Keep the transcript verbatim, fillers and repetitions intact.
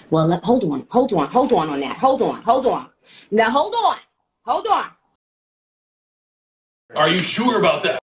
Well, let, hold on, hold on, hold on on that. Hold on, hold on. Now, hold on, hold on. Are you sure about that?